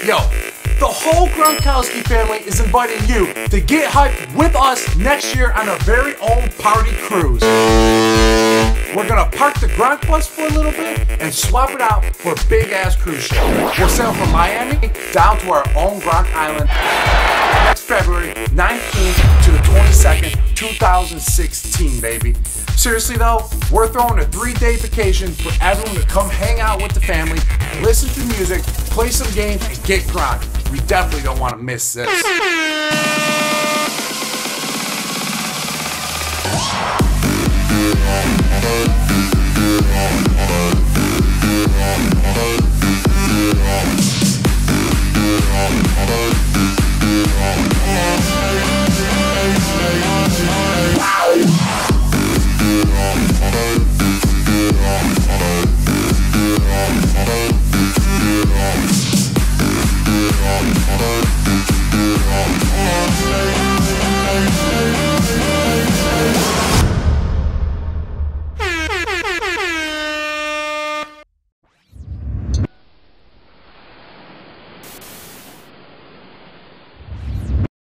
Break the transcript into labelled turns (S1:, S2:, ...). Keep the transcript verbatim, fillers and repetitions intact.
S1: Yo, the whole Gronkowski family is inviting you to get hyped with us next year on our very own party cruise. We're gonna park the Gronk bus for a little bit and swap it out for a big ass cruise ship. We'll sail from Miami down to our own Gronk Island next February nineteenth to the twenty-second, two thousand sixteen, baby. Seriously though, we're throwing a three-day vacation for everyone to come hang out with the family, listen to music, play some games, and get Gronk. We definitely don't want to miss this.